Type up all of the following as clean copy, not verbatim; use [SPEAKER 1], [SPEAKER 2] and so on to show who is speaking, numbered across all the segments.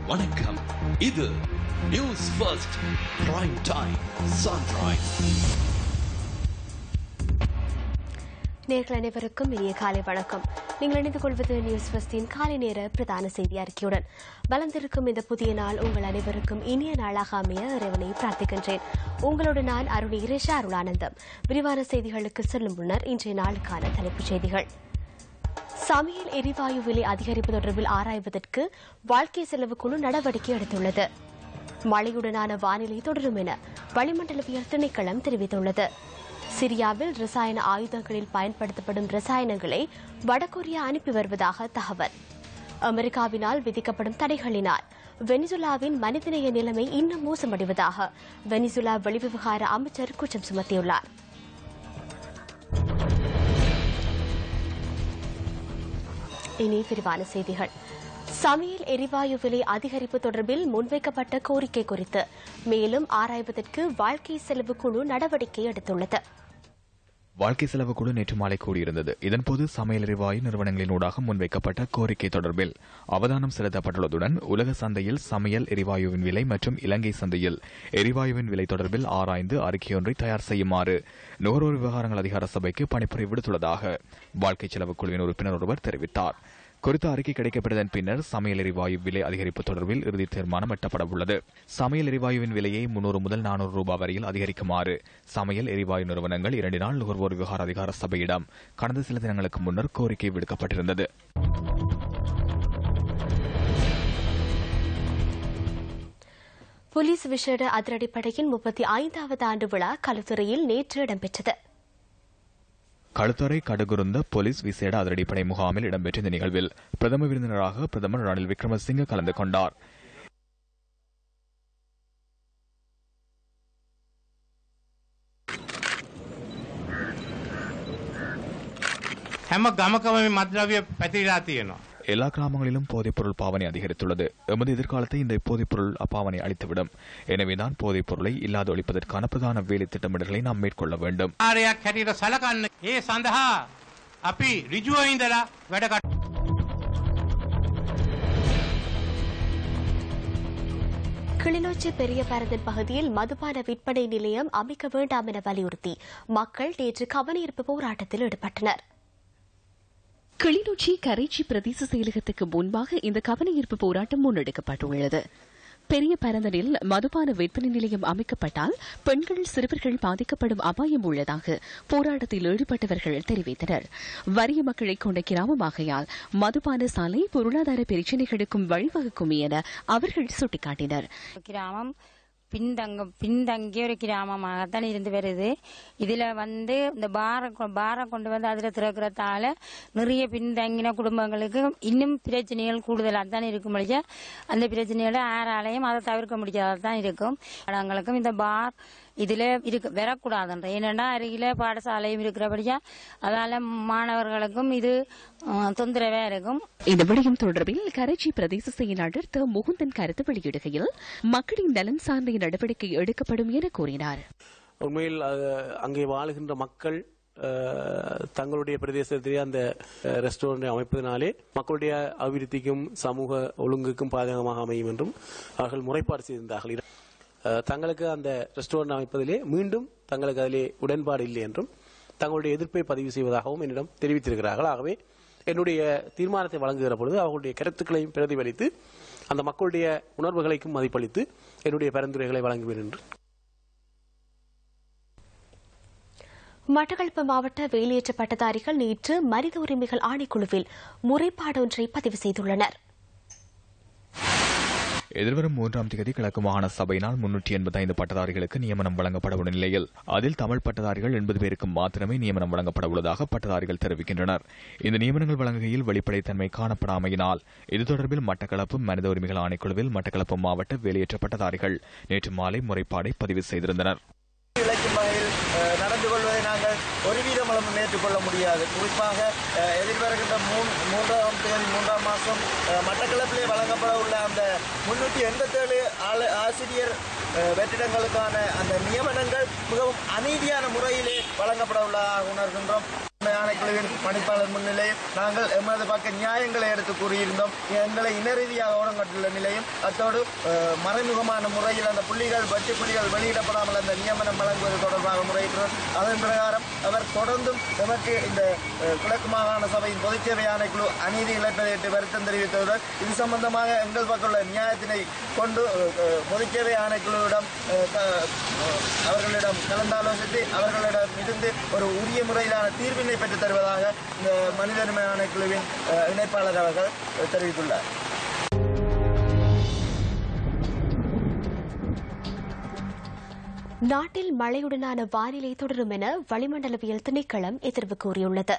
[SPEAKER 1] வணக்கம். இது news first prime time sunrise.
[SPEAKER 2] நேயர்கள் அனைவருக்கும் இனிய காலை வணக்கம். நீங்கள் இணைந்து கொள்வது நியூஸ் ஃபர்ஸ்டின் காலை நேர பிரதான செய்தி அறிக்கையுடன். வளர்ந்திருக்கும் இந்த புதிய நாள் உங்கள் அனைவருக்கும் இனிய நாளாக அமைய இறைவனை பிரார்த்திக்கின்றேன். உங்களோடு நான் அருண் இரேஷா அருளானந்தம். விரிவான செய்திகளுக்கு செல்லும் முன்னர் இன்றைய நாளுக்கான தலைப்புச் செய்திகள். சமையல் எரிவாயு விலை அதிகரிப்பு தொடர்பில் ஆராய்வதற்கு வாழ்க்கை செலவு குழு நடவடிக்கை எடுத்துள்ளது. மழையுடனான வானிலை தொடரும் என வளிமண்டலவியல் திணைக்களம் தெரிவித்துள்ளது. சிரியாவில் ரசாயன ஆயுதங்களில் பயன்படுத்தப்படும் ரசாயனங்களை வடகொரியா அனுப்பி வருவதாக தகவல். அமெரிக்காவினால் விதிக்கப்படும் தடைகளினால் வெனிசுலாவின் மனிதநேய நிலைமை இன்னும் மோசமடைவதாக வெனிசுலா வெளிவிவகார அமைச்சர் குற்றம் சுமத்தியுள்ளார். இனி விரிவான செய்திகள். சமையல் எரிவாயு விலை அதிகரிப்பு தொடர்பில் முன்வைக்கப்பட்ட கோரிக்கை குறித்து மேலும் ஆராய்வதற்கு வாழ்க்கை செலவு குழு நடவடிக்கை எடுத்துள்ளது.
[SPEAKER 3] வாழ்க்கை செலவு குழு நேற்று மாலை கூடியிருந்தது. இதன்போது சமையல் எரிவாயு நிறுவனங்களினூடாக முன்வைக்கப்பட்ட கோரிக்கை தொடர்பில் அவதானம் செலுத்தப்பட்டுள்ளதுடன் உலக சந்தையில் சமையல் எரிவாயுவின் விலை மற்றும் இலங்கை சந்தையில் எரிவாயுவின் விலை தொடர்பில் ஆராய்ந்து அறிக்கையொன்றை தயார் செய்யுமாறு நுகர்வோர் விவகாரங்கள் அதிகார சபைக்கு பணிப்புரை விடுத்துள்ளதாக வாழ்க்கை செலவு குழுவின் உறுப்பினர் ஒருவர் தெரிவித்தார். குறித்த அறிக்கை கிடைக்கப்பட்டதன் பின்னர் சமையல் எரிவாயு விலை அதிகரிப்பு தொடர்பில் இறுதி தீர்மானம் எட்டப்பட உள்ளது. சமையல் எரிவாயுவின் விலையை 300 முதல் 400 ரூபாய் வரையில் அதிகரிக்குமாறு சமையல் எரிவாயு நிறுவனங்கள் 2 நாள் நுகர்வோர் விவகார அதிகார சபையிடம் கடந்த சில தினங்களுக்கு முன்னர் கோரிக்கை விடுக்கப்பட்டிருந்தது.
[SPEAKER 2] போலீஸ் விசேட அதிரடிப்படையின் 35வது ஆண்டு விழா களுத்துறையில் நேற்று இடம்பெற்றது.
[SPEAKER 3] களுத்துறை கடுகுருந்த போலீஸ் விசேட அதிரடிப்படை முகாமில் இடம்பெற்ற இந்த நிகழ்வில் பிரதம விருந்தினராக பிரதமர் ரணில் விக்ரமசிங்கே கலந்து கொண்டார். எல்லா கிராமங்களிலும் போதைப்பொருள் பாவனை அதிகரித்துள்ளது. எமது எதிர்காலத்தை இந்த போதைப்பொருள் பாவனை அளித்துவிடும். எனவேதான் போதைப் பொருளை இல்லாது ஒழிப்பதற்கான பிரதான வேலை திட்டமிடல்களை நாம் மேற்கொள்ள வேண்டும்.
[SPEAKER 2] கிளிநொச்சி பெரிய பரந்தன் பகுதியில் மதுபான விற்பனை நிலையம் அமைக்க வேண்டாம் என வலியுறுத்தி மக்கள் நேற்று கவனஈர்ப்பு போராட்டத்தில் ஈடுபட்டனர்.
[SPEAKER 4] கிளிநொச்சி கரைச்சி பிரதேச செயலகத்துக்கு முன்பாக இந்த கவனஈர்ப்பு போராட்டம் முன்னெடுக்கப்பட்டுள்ளது. பெரிய பரந்தனில் மதுபான விற்பனை நிலையம் அமைக்கப்பட்டால் பெண்கள் சிறுவர்கள் பாதிக்கப்படும் அபாயம் உள்ளதாக போராட்டத்தில் ஈடுபட்டவர்கள் தெரிவித்தனர். வறிய மக்களை கொண்ட கிராமமாகையால் மதுபான சாலை பொருளாதார பிரச்சினைகளுக்கும் வழிவகுக்கும் என அவர்கள் சுட்டிக்காட்டினர்.
[SPEAKER 5] பின்தங்கிய ஒரு கிராமமாகத்தான் இருந்து வருது. இதுல இந்த பாரை கொண்டு வந்து அதுல திறக்கிறதால நிறைய பின்தங்கின குடும்பங்களுக்கு இன்னும் பிரச்சனைகள் கூடுதலாக தான் இருக்கும். அந்த பிரச்சனைகளை யாராலையும் அதை தவிர்க்க முடியாதான் இருக்கும். அவங்களுக்கும் இந்த பார் இதுல வரக்கூடாதுன்ற ஏனென்றா அருகில பாடசாலையும் இருக்கிறபடியா அதனால மாணவர்களுக்கும் இது தொந்தரவா இருக்கும்.
[SPEAKER 4] இந்த விடயம் தொடர்பில் கரைச்சி பிரதேச செயலாளர் த முகுந்தன் கருத்து வெளியிடுகையில் மக்களின் நலன் சார்ந்த நடவடிக்கை எடுக்கப்படும் என கூறினார்.
[SPEAKER 6] உண்மையில் அங்கே வாழுகின்ற மக்கள் தங்களுடைய பிரதேசத்திலே அந்த ரெஸ்டாரண்ட் அமைப்பதனாலே மக்களுடைய அபிவிருத்திக்கும் சமூக ஒழுங்குக்கும் பாதகமாக அமையும் என்றும் அவர்கள் முறைப்பாடு செய்திருந்தார்கள். தங்களுக்கு அந்த ரெஸ்டாரண்ட் அமைப்பதிலே மீண்டும் தங்களுக்கு அதிலே உடன்பாடு இல்லை என்றும் தங்களுடைய எதிர்ப்பை பதிவு செய்வதாகவும் என்னிடம் தெரிவித்திருக்கிறார்கள். ஆகவே என்னுடைய தீர்மானத்தை வழங்குகிற பொழுது அவர்களுடைய கருத்துக்களையும் பிரதிபலித்து அந்த மக்களுடைய உணர்வுகளுக்கும் மதிப்பளித்து என்னுடைய பரிந்துரைகளை வழங்குவேன் என்று.
[SPEAKER 2] மட்டக்களப்பு மாவட்ட வேலையற்ற பட்டதாரிகள் நேற்று மனித உரிமைகள் ஆணைக்குழுவில் முறைப்பாடு ஒன்றை பதிவு செய்துள்ளனர்.
[SPEAKER 3] எதிர்வரும் 3ஆம் தேதி கிழக்கு மாகாண சபையினால் 385 பட்டதாரிகளுக்கு நியமனம் வழங்கப்பட உள்ள நிலையில் அதில் தமிழ் பட்டதாரிகள் 80 பேருக்கு மாத்திரமே நியமனம் வழங்கப்பட உள்ளதாக பட்டதாரிகள் தெரிவிக்கின்றனர். இந்த நியமனங்கள் வழங்குகையில் வெளிப்படைத்தன்மை காணப்படாமையினால் இது தொடர்பில் மட்டக்களப்பு மனித உரிமைகள் ஆணைக்குழுவில் மட்டக்களப்பு மாவட்ட வேலையற்ற பட்டதாரிகள் நேற்று மாலை முறைப்பாடை பதிவு செய்திருந்தனர்.
[SPEAKER 7] நடந்து கொள்வதை நாங்கள் ஒருவிதமும் ஏற்றுக்கொள்ள முடியாது. குறிப்பாக எதிர்வருகின்ற 3ஆம் தேதி 3ஆம் மாதம் மட்டக்களப்பிலே வழங்கப்பட உள்ள அந்த 387 ஆசிரியர் வெற்றிடங்களுக்கான அந்த நியமனங்கள் மிகவும் அநீதியான முறையிலே வழங்கப்பட உள்ளதாக உணர்கின்றோம். ஆணைக்குழுவின் பணிப்பாளர் முன்னிலையில் நாங்கள் எமது பக்க நியாயங்களை எடுத்து கூறியிருந்தோம். எங்களை இனரீதியாக ஓரங்கட்டுள்ள நிலையும் அத்தோடு மறைமுகமான முறையில் அந்த புள்ளிகள் வெற்றி புள்ளிகள் வெளியிடப்படாமல் அந்த நியமனம் வழங்குவது தொடர்பாக முறையிட்டோம். அதன் பிரகாரம் அவர் தொடர்ந்தும் எமக்கு இந்த கிழக்கு மாகாண சபையின் பொதுச்சேவை ஆணைக்குழு அநீதி இழைப்பதை வருத்தம் தெரிவித்ததுடன் இது சம்பந்தமாக எங்கள் பக்கம் உள்ள நியாயத்தினை கொண்டு பொதுச்சேவை ஆணைக்குழுவிடம் அவர்களிடம் கலந்தாலோசித்து அவர்களிடம் இருந்து ஒரு உரிய முறையிலான தீர்வினை பெற்றுத் தருவதாக இந்த மனித உரிமை ஆணைக்குழுவின் இணைப்பாளர் அவர்கள் தெரிவித்துள்ளார்.
[SPEAKER 2] நாட்டில் மழையுடனான வானிலை தொடரும் என வளிமண்டலவியல் திணைக்களம் எதிர்வு கூறியுள்ளது.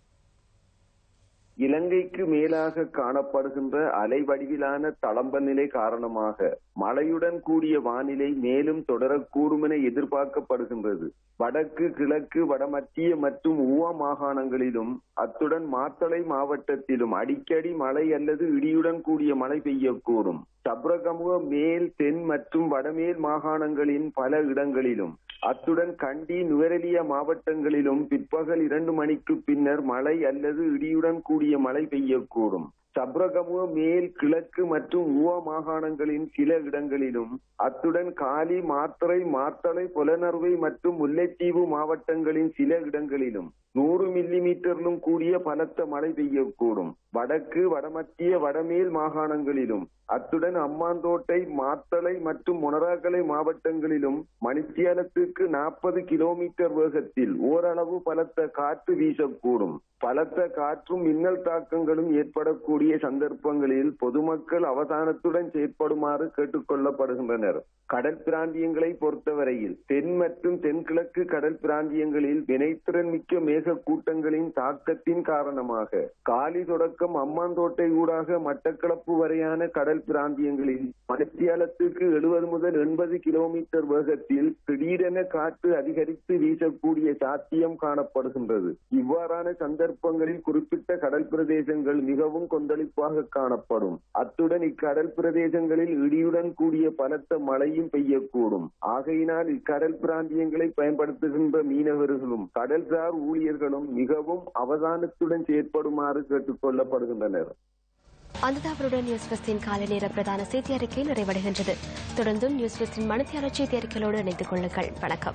[SPEAKER 8] இலங்கைக்கு மேலாக காணப்படுகின்ற அலைவடிவிலான தளம்ப நிலை காரணமாக மழையுடன் கூடிய வானிலை மேலும் தொடரக்கூடும் என எதிர்பார்க்கப்படுகின்றது. வடக்கு, கிழக்கு, வடமத்திய மற்றும் ஊவா மாகாணங்களிலும் அத்துடன் மாத்தளை மாவட்டத்திலும் அடிக்கடி மழை அல்லது இடியுடன் கூடிய மழை பெய்யக்கூடும். சப்ரகமுக மேல், தென் மற்றும் வடமேல் மாகாணங்களின் பல இடங்களிலும் அத்துடன் கண்டி, நுவரெலியா மாவட்டங்களிலும் பிற்பகல் 2 மணிக்கு பின்னர் மழை அல்லது இடியுடன் கூடிய மழை பெய்யக்கூடும். சப்ரகமுக மேல், கிழக்கு மற்றும் ஊவா மாகாணங்களின் சில இடங்களிலும் அத்துடன் காலி, மாத்தறை, மாத்தளை, பொலனறுவை மற்றும் முல்லைத்தீவு மாவட்டங்களின் சில இடங்களிலும் 100 மில்லிமீட்டரிலும் கூடிய பலத்த மழை பெய்யக்கூடும். வடக்கு, வடமத்திய, வடமேல் மாகாணங்களிலும் அத்துடன் அம்மாந்தோட்டை, மாத்தளை மற்றும் மொனராகலை மாவட்டங்களிலும் மணித்தியாலத்துக்கு 40 கிலோமீட்டர் வேகத்தில் ஓரளவு பலத்த காற்று வீசக்கூடும். பலத்த காற்றும் மின்னல் தாக்கங்களும் ஏற்படக்கூடிய சந்தர்ப்பங்களில் பொதுமக்கள் அவதானத்துடன் செயற்படுமாறு கேட்டுக் கொள்ளப்படுகின்றனர். கடல் பிராந்தியங்களை பொறுத்தவரையில் தென் மற்றும் தென்கிழக்கு கடல் பிராந்தியங்களில் வினைத்திறன் மிக்க மேக கூட்டங்களின் தாக்கத்தின் காரணமாக காலி தொடக்கம் அம்மாந்தோட்டை ஊடாக மட்டக்களப்பு வரையான கடல் பிராந்தியங்களில் மணித்தியாலத்துக்கு 70 முதல் 80 கிலோமீட்டர் வேகத்தில் திடீரென காற்று அதிகரித்து வீசக்கூடிய சாத்தியம் காணப்படுகின்றது. இவ்வாறான சந்தர்ப்பங்களில் குறிப்பிட்ட கடல் பிரதேசங்கள் மிகவும் கொந்தளிப்பாக காணப்படும். அத்துடன் இக்கடல் பிரதேசங்களில் இடியுடன் கூடிய பலத்த மழையும் பெய்யக்கூடும். ஆகையினால் இக்கடல் பிராந்தியங்களை பயன்படுத்துகின்ற மீனவர்களும் கடல்சார் ஊழியர்களும் மிகவும் அவதானத்துடன் செயற்படுமாறு கேட்டுக் கொள்ளப்படுகின்றனர்.
[SPEAKER 2] அந்த தகவலுடன் நியூஸ் பஸ்டின் காலை நேர பிரதான செய்தி அறிக்கை நிறைவடைகின்றது. தொடர்ந்தும் நியூஸ் பஸ்டின் மணித்தியாளர் செய்தி அறிக்கையோடு இணைந்து கொள்ளுங்கள். வணக்கம்.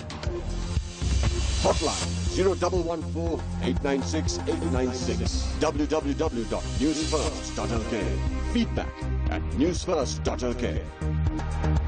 [SPEAKER 1] Hotline 0114-896-896 www.newsfirst.lk. Feedback at newsfirst.lk.